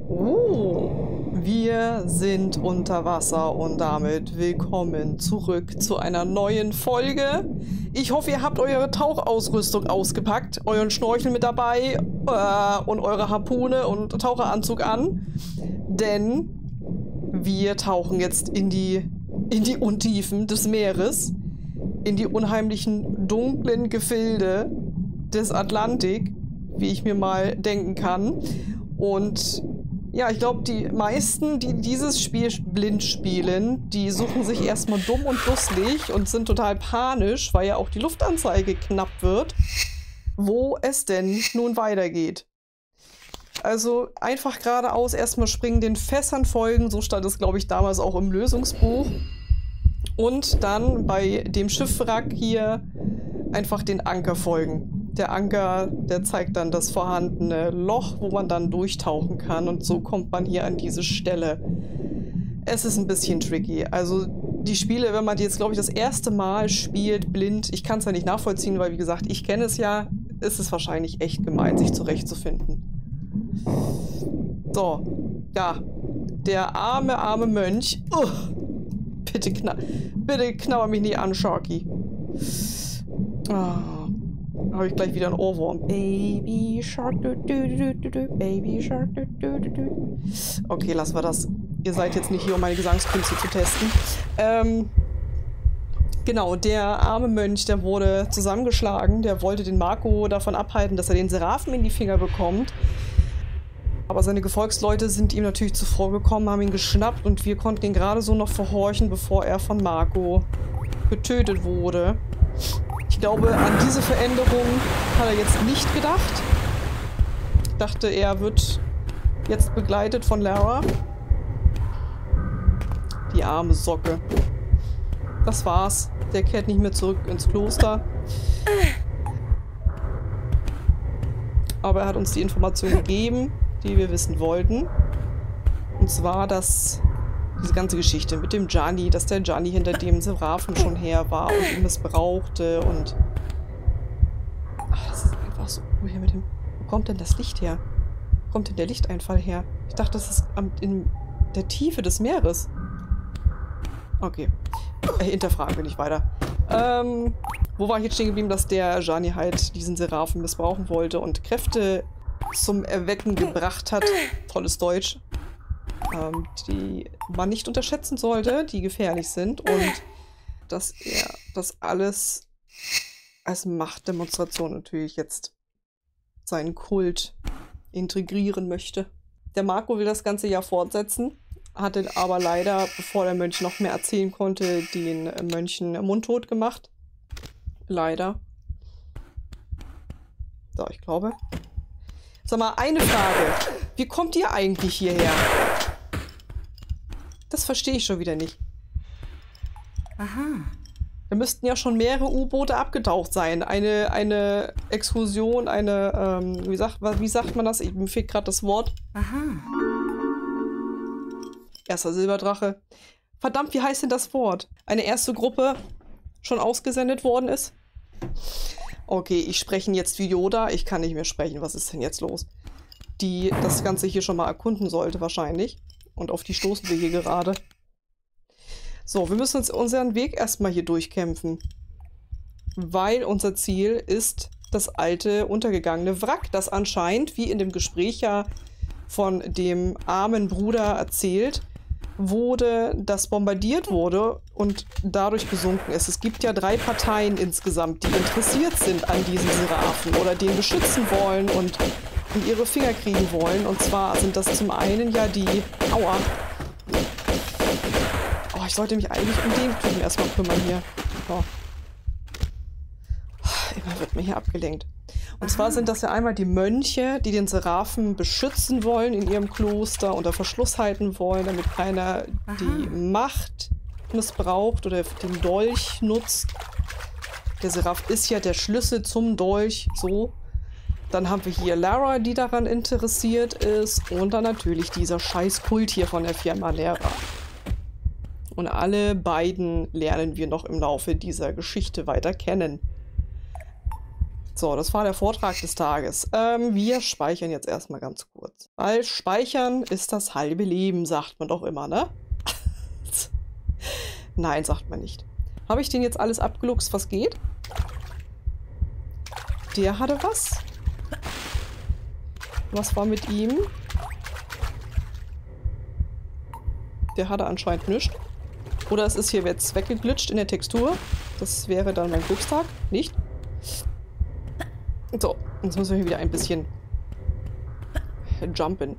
Oh, wir sind unter Wasser und damit willkommen zurück zu einer neuen Folge. Ich hoffe, ihr habt eure Tauchausrüstung ausgepackt, euren Schnorchel mit dabei und eure Harpune und Taucheranzug an, denn wir tauchen jetzt in die Untiefen des Meeres, in die unheimlichen dunklen Gefilde des Atlantik, wie ich mir mal denken kann. Und ja, ich glaube, die meisten, die dieses Spiel blind spielen, die suchen sich erstmal dumm und dusselig und sind total panisch, weil ja auch die Luftanzeige knapp wird, wo es denn nun weitergeht. Also einfach geradeaus erstmal springen, den Fässern folgen, so stand es, glaube ich, damals auch im Lösungsbuch. Und dann bei dem Schiffwrack hier einfach den Anker folgen. Der Anker, der zeigt dann das vorhandene Loch, wo man dann durchtauchen kann. Und so kommt man hier an diese Stelle. Es ist ein bisschen tricky. Also die Spiele, wenn man die jetzt, glaube ich, das erste Mal spielt, blind, ich kann es ja nicht nachvollziehen, weil, wie gesagt, ich kenne es ja, ist es wahrscheinlich echt gemein, sich zurechtzufinden. So, ja, der arme Mönch. Bitte knabber mich nicht an, Sharky. Habe ich gleich wieder einen Ohrwurm. Baby Shark, Baby Shark, Okay, lassen wir das. Ihr seid jetzt nicht hier, um meine Gesangskünste zu testen. Genau, der arme Mönch, der wurde zusammengeschlagen. Der wollte den Marco davon abhalten, dass er den Seraphen in die Finger bekommt. Aber seine Gefolgsleute sind ihm natürlich zuvor gekommen, haben ihn geschnappt und wir konnten ihn gerade so noch verhorchen, bevor er von Marco getötet wurde. Ich glaube, an diese Veränderung hat er jetzt nicht gedacht. Ich dachte, er wird jetzt begleitet von Lara. Die arme Socke. Das war's. Der kehrt nicht mehr zurück ins Kloster. Aber er hat uns die Information gegeben, die wir wissen wollten. Und zwar, dass diese ganze Geschichte mit dem Gianni, dass der Gianni hinter dem Seraphen schon her war und ihn missbrauchte und... Ach, das ist einfach so cool hier mit dem... Wo kommt denn das Licht her? Wo kommt denn der Lichteinfall her? Ich dachte, das ist in der Tiefe des Meeres. Okay. Hinterfragen wir nicht weiter. Wo war ich jetzt stehen geblieben, dass der Gianni halt diesen Seraphen missbrauchen wollte und Kräfte zum Erwecken gebracht hat. Tolles Deutsch. Die man nicht unterschätzen sollte, die gefährlich sind und dass er das alles als Machtdemonstration natürlich jetzt seinen Kult integrieren möchte. Der Marco will das ganze ja fortsetzen, hatte aber leider, bevor der Mönch noch mehr erzählen konnte, den Mönchen mundtot gemacht. Leider. So, ich glaube. Sag mal, eine Frage. Wie kommt ihr eigentlich hierher? Das verstehe ich schon wieder nicht. Aha. Da müssten ja schon mehrere U-Boote abgetaucht sein. Eine Exkursion, wie sagt man das? Mir fehlt gerade das Wort. Aha. Erster Silberdrache. Verdammt, wie heißt denn das Wort? Eine erste Gruppe schon ausgesendet worden ist? Okay, ich spreche jetzt wie Yoda. Ich kann nicht mehr sprechen. Was ist denn jetzt los? Die das Ganze hier schon mal erkunden sollte wahrscheinlich. Und auf die stoßen wir hier gerade. So, wir müssen uns unseren Weg erstmal hier durchkämpfen. Weil unser Ziel ist das alte, untergegangene Wrack, das anscheinend, wie in dem Gespräch ja von dem armen Bruder erzählt, wurde, das bombardiert wurde und dadurch gesunken ist. Es gibt ja 3 Parteien insgesamt, die interessiert sind an diesen Seraphen oder den beschützen wollen und in ihre Finger kriegen wollen. Und zwar sind das zum einen ja die... Aua! Oh, ich sollte mich eigentlich um den Typen erstmal kümmern hier. Oh. Immer wird mir hier abgelenkt. Und zwar sind das ja einmal die Mönche, die den Seraphen beschützen wollen in ihrem Kloster, unter Verschluss halten wollen, damit keiner die Macht missbraucht oder den Dolch nutzt. Der Seraph ist ja der Schlüssel zum Dolch, so. Dann haben wir hier Lara, die daran interessiert ist. Und dann natürlich dieser scheiß Kult hier von der Firma Lara. Und alle beiden lernen wir noch im Laufe dieser Geschichte weiter kennen. So, das war der Vortrag des Tages. Wir speichern jetzt erstmal ganz kurz. Weil Speichern ist das halbe Leben, sagt man doch immer, ne? Nein, sagt man nicht. Habe ich den jetzt alles abgeluchst, was geht? Der hatte was? Was war mit ihm? Der hatte anscheinend nichts. Oder es ist hier jetzt weggeglitscht in der Textur. Das wäre dann mein Glückstag. Nicht? So, jetzt müssen wir hier wieder ein bisschen jumpen.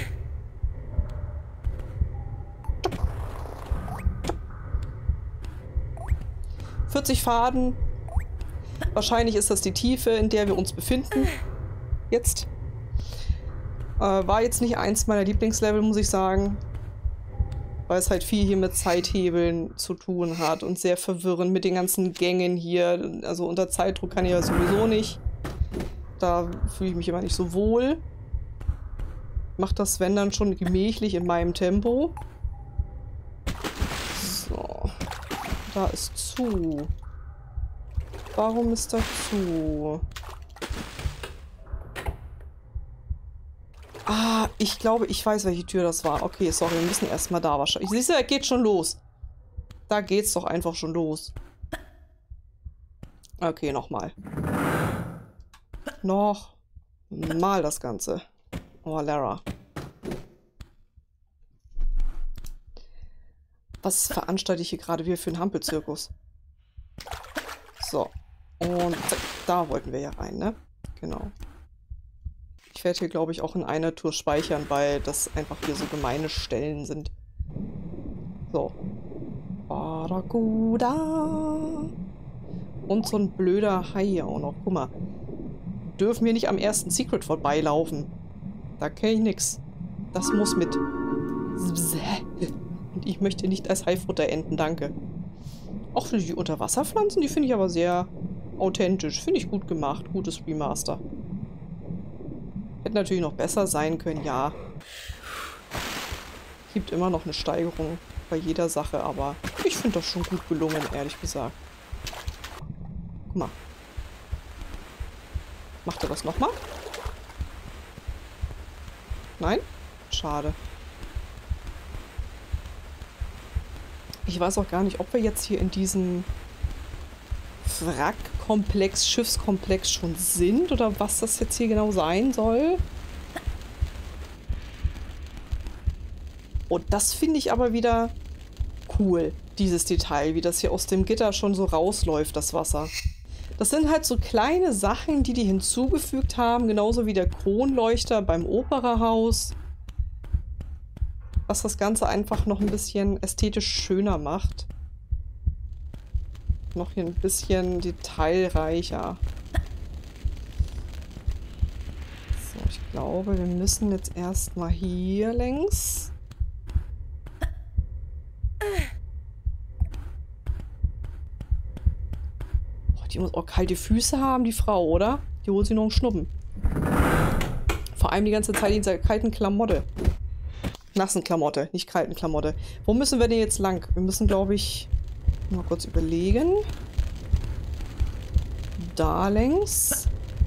40 Faden. Wahrscheinlich ist das die Tiefe, in der wir uns befinden. Jetzt. War jetzt nicht eins meiner Lieblingslevel, muss ich sagen. Weil es halt viel hier mit Zeithebeln zu tun hat und sehr verwirrend mit den ganzen Gängen hier. Also unter Zeitdruck kann ich ja sowieso nicht. Da fühle ich mich immer nicht so wohl. Macht das, wenn dann, schon gemächlich in meinem Tempo. So. Da ist zu. Warum ist da zu? Ah, ich glaube, ich weiß, welche Tür das war. Okay, sorry, wir müssen erstmal da wahrscheinlich. Siehst du, da geht schon los. Da geht's doch einfach schon los. Okay, nochmal. Noch mal das Ganze. Oh, Lara. Was veranstalte ich hier gerade wieder für einen Hampelzirkus? So. Und da wollten wir ja rein, ne? Genau. Ich werde hier, glaube ich, auch in einer Tour speichern, weil das einfach hier so gemeine Stellen sind. So. Barakuda. Und so ein blöder Hai hier auch noch. Guck mal. Dürfen wir nicht am ersten Secret vorbeilaufen. Da kenne ich nix. Das muss mit. Und ich möchte nicht als Haifutter enden, danke. Auch für die Unterwasserpflanzen, die finde ich aber sehr authentisch. Finde ich gut gemacht. Gutes Remaster. Hätte natürlich noch besser sein können, ja. Gibt immer noch eine Steigerung bei jeder Sache, aber ich finde das schon gut gelungen, ehrlich gesagt. Guck mal. Macht er das nochmal? Nein? Schade. Ich weiß auch gar nicht, ob wir jetzt hier in diesem Wrackkomplex, Schiffskomplex schon sind oder was das jetzt hier genau sein soll. Und das finde ich aber wieder cool, dieses Detail, wie das hier aus dem Gitter schon so rausläuft, das Wasser. Das sind halt so kleine Sachen, die hinzugefügt haben, genauso wie der Kronleuchter beim Operahaus. Was das Ganze einfach noch ein bisschen ästhetisch schöner macht. Noch hier ein bisschen detailreicher. So, ich glaube, wir müssen jetzt erstmal hier längs. Oh, die muss auch kalte Füße haben, die Frau, oder? Die holt sie noch einen Schnuppen. Vor allem die ganze Zeit in dieser kalten Klamotte. Nassen Klamotte, nicht kalten Klamotte. Wo müssen wir denn jetzt lang? Wir müssen, glaube ich, mal kurz überlegen. Da längs.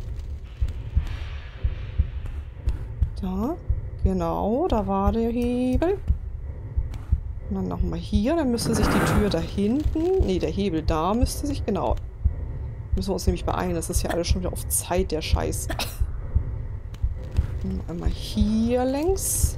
Da. Genau, da war der Hebel. Und dann nochmal hier. Dann müsste sich die Tür da hinten. Nee, der Hebel da müsste sich, genau. Müssen wir uns nämlich beeilen. Das ist ja alles schon wieder auf Zeit, der Scheiß. Einmal hier längs.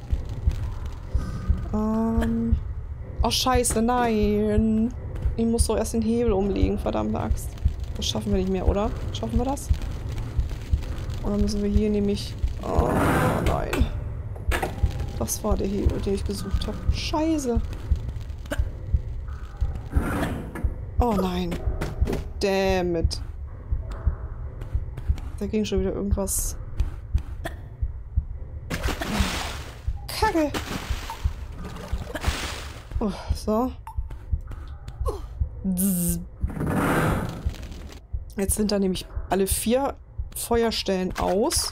Oh, scheiße, nein. Ich muss doch erst den Hebel umlegen, verdammte Axt. Das schaffen wir nicht mehr, oder? Schaffen wir das? Oder müssen wir hier nämlich... Oh, nein. Das war der Hebel, den ich gesucht habe. Scheiße. Oh, nein. Damn it. Da ging schon wieder irgendwas... Kacke. Oh, so. Jetzt sind da nämlich alle 4 Feuerstellen aus.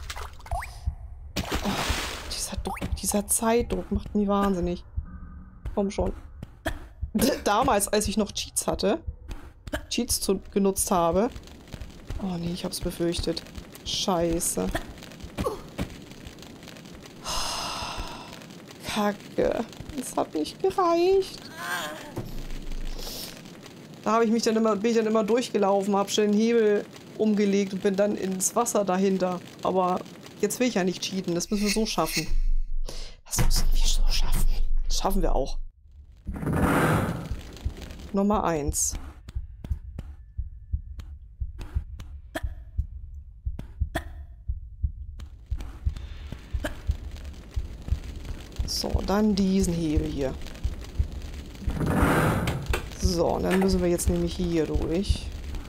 Oh, dieser Zeitdruck macht mich wahnsinnig. Komm schon. Damals, als ich noch Cheats hatte, genutzt habe, Oh nee, ich hab's befürchtet. Scheiße. Kacke. Es hat nicht gereicht. Da bin ich dann immer durchgelaufen, hab schon den Hebel umgelegt und bin dann ins Wasser dahinter. Aber jetzt will ich ja nicht cheaten. Das müssen wir so schaffen. Das müssen wir so schaffen. Das schaffen wir auch. Nummer 1. So, dann diesen Hebel hier. So, und dann müssen wir jetzt nämlich hier durch.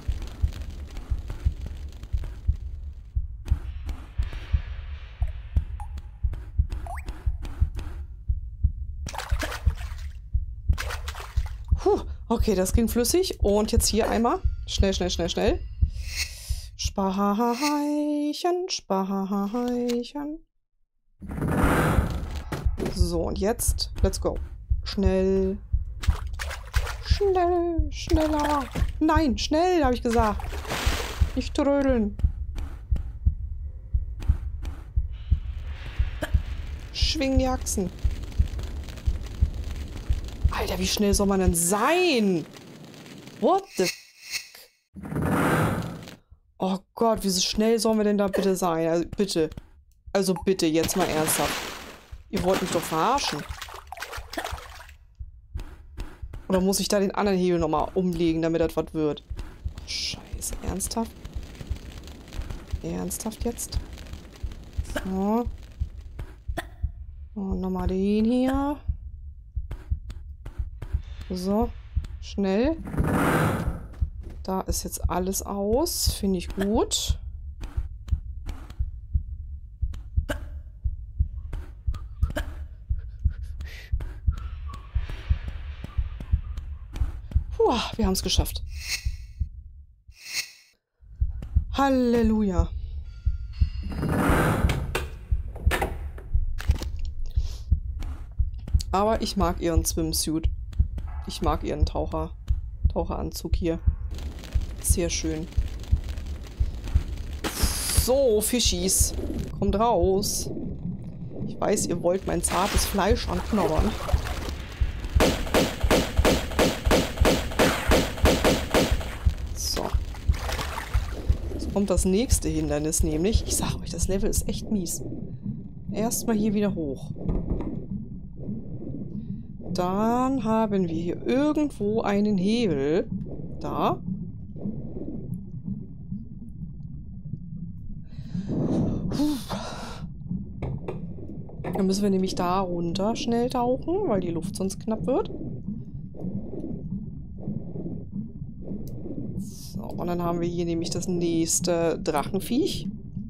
Okay, das ging flüssig. Und jetzt hier einmal. Schnell, schnell, schnell, schnell. Speichern, speichern. So, und jetzt, let's go. Schnell. Schnell, schneller. Nein, schnell, habe ich gesagt. Nicht trödeln. Schwingen die Achsen. Alter, wie schnell soll man denn sein? What the f***? Oh Gott, wie schnell sollen wir denn da bitte sein? Also bitte. Also bitte, jetzt mal ernsthaft. Ihr wollt mich doch verarschen. Oder muss ich da den anderen Hebel nochmal umlegen, damit das was wird? Oh, Scheiße, ernsthaft? Ernsthaft jetzt? So. Und nochmal den hier. So, schnell. Da ist jetzt alles aus. Finde ich gut. Puh, wir haben es geschafft. Halleluja. Aber ich mag ihren Swimsuit. Ich mag ihren Taucheranzug hier. Sehr schön. So, Fischis. Kommt raus. Ich weiß, ihr wollt mein zartes Fleisch anknabbern. So. Jetzt kommt das nächste Hindernis, nämlich, ich sag euch, das Level ist echt mies. Erstmal hier wieder hoch. Dann haben wir hier irgendwo einen Hebel. Da. Dann müssen wir nämlich da runter schnell tauchen, weil die Luft sonst knapp wird. So, und dann haben wir hier nämlich das nächste Drachenviech.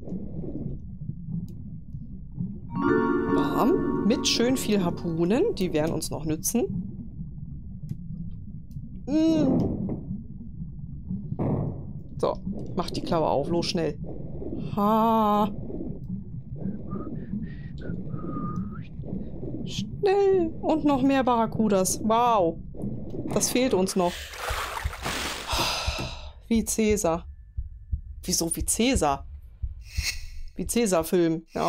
Bam. Mit schön viel Harpunen. Die werden uns noch nützen. So, mach die Klaue auf. Los, schnell. Ha. Schnell. Und noch mehr Barracudas. Wow. Das fehlt uns noch. Wie Cäsar. Wieso wie Cäsar? Wie Cäsar-Film. Ja.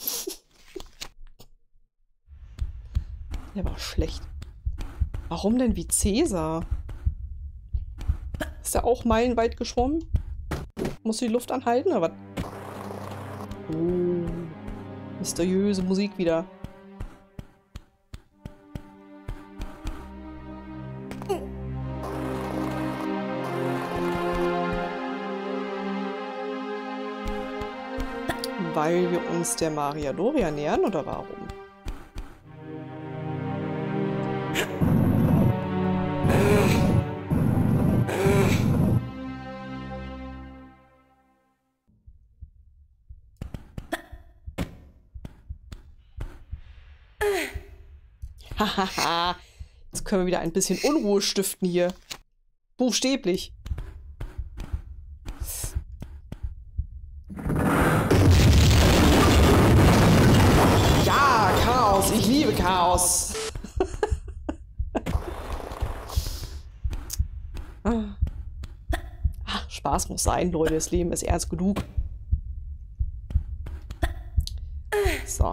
Der war schlecht. Warum denn wie Cäsar? Ist er auch meilenweit geschwommen? Muss die Luft anhalten, oder was? Oh. Mysteriöse Musik wieder. Weil wir uns der Maria Doria nähern, oder warum? Hahaha. Jetzt können wir wieder ein bisschen Unruhe stiften hier. Buchstäblich. Ja, Chaos. Ich liebe Chaos. Spaß muss sein, Leute. Das Leben ist ernst genug. So.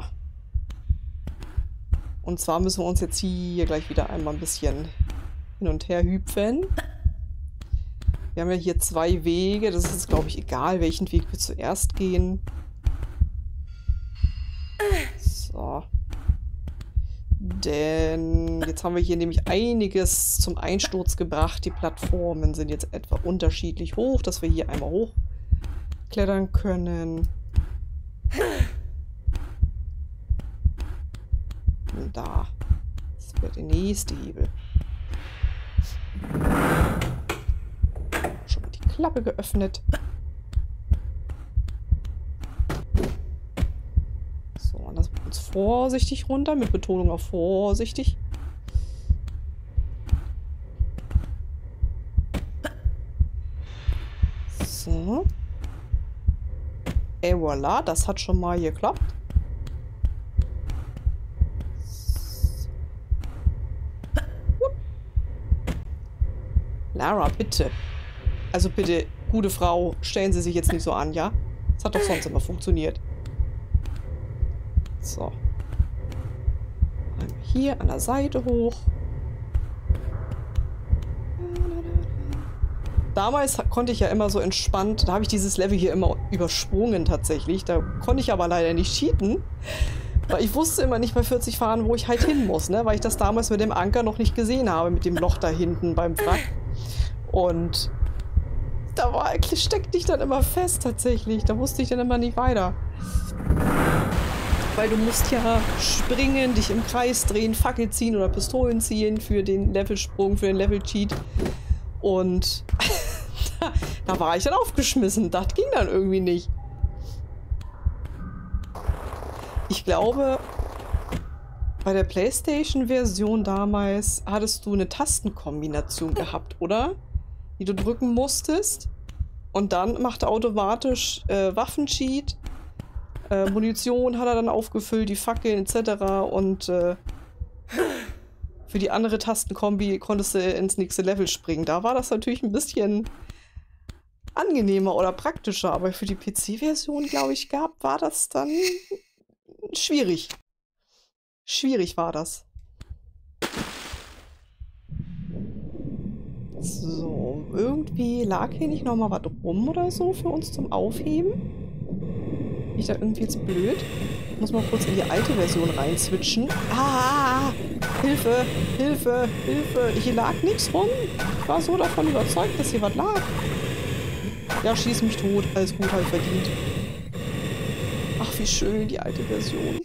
Und zwar müssen wir uns jetzt hier gleich wieder einmal ein bisschen hin und her hüpfen. Wir haben ja hier 2 Wege. Das ist, glaube ich, egal, welchen Weg wir zuerst gehen. So. Denn jetzt haben wir hier nämlich einiges zum Einsturz gebracht. Die Plattformen sind jetzt etwa unterschiedlich hoch, dass wir hier einmal hochklettern können. Und da. Das wird der nächste Hebel. Schon mal die Klappe geöffnet. So, und lassen wir uns vorsichtig runter, mit Betonung auf vorsichtig. So. Et voilà, das hat schon mal geklappt. Lara, bitte. Also bitte, gute Frau, stellen Sie sich jetzt nicht so an, ja? Das hat doch sonst immer funktioniert. So. Einmal hier an der Seite hoch. Damals konnte ich ja immer so entspannt, da habe ich dieses Level hier immer übersprungen tatsächlich. Da konnte ich aber leider nicht cheaten. Weil ich wusste immer nicht bei 40 Fahren, wo ich halt hin muss, ne? Weil ich das damals mit dem Anker noch nicht gesehen habe, mit dem Loch da hinten beim Wrack. Und da steckte ich dann immer fest tatsächlich. Da wusste ich dann immer nicht weiter. Weil du musst ja springen, dich im Kreis drehen, Fackel ziehen oder Pistolen ziehen für den Levelsprung, für den Level-Cheat. Und da war ich dann aufgeschmissen. Das ging dann irgendwie nicht. Ich glaube, bei der PlayStation-Version damals hattest du eine Tastenkombination gehabt, oder? Die du drücken musstest. Und dann machte automatisch Waffencheat. Munition hat er dann aufgefüllt, die Fackeln etc. Und für die andere Tastenkombi konntest du ins nächste Level springen. Da war das natürlich ein bisschen angenehmer oder praktischer. Aber für die PC-Version, glaube ich, war das dann schwierig. Schwierig war das. So, irgendwie lag hier nicht nochmal was rum oder so für uns zum Aufheben. Bin ich da irgendwie jetzt blöd? Ich muss mal kurz in die alte Version reinswitchen. Ah! Hilfe! Hilfe! Hilfe! Hier lag nichts rum. Ich war so davon überzeugt, dass hier was lag. Ja, schieß mich tot. Alles gut, halt verdient. Ach, wie schön, die alte Version.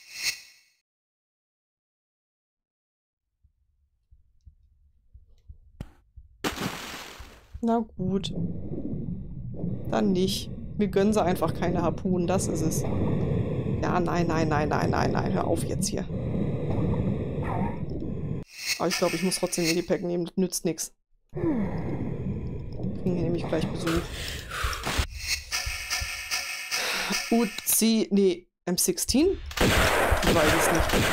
Na gut. Dann nicht. Wir gönnen sie einfach keine Harpunen, das ist es. Ja, nein, nein, nein, nein, nein, nein. Hör auf jetzt hier. Aber ich glaube, ich muss trotzdem Medipack nehmen. Das nützt nichts. Kriegen wir nämlich gleich Besuch. Nee, M16? Ich weiß es nicht.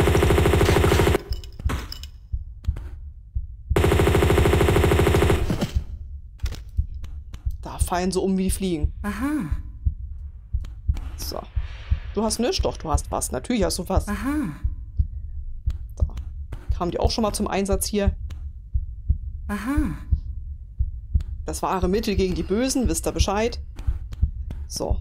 Da fallen so um wie die Fliegen. Aha. So. Du hast nichts? Doch, du hast was. Natürlich hast du was. Aha. So. Kam die auch schon mal zum Einsatz hier? Aha. Das wahre Mittel gegen die Bösen, wisst ihr Bescheid? So.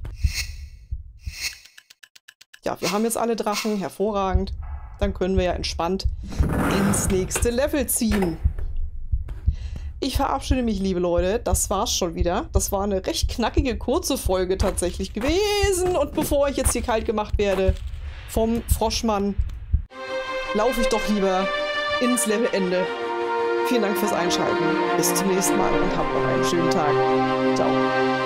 Ja, wir haben jetzt alle Drachen. Hervorragend. Dann können wir ja entspannt ins nächste Level ziehen. Ich verabschiede mich, liebe Leute. Das war's schon wieder. Das war eine recht knackige, kurze Folge tatsächlich gewesen. Und bevor ich jetzt hier kalt gemacht werde vom Froschmann, laufe ich doch lieber ins Levelende. Vielen Dank fürs Einschalten. Bis zum nächsten Mal und habt noch einen schönen Tag. Ciao.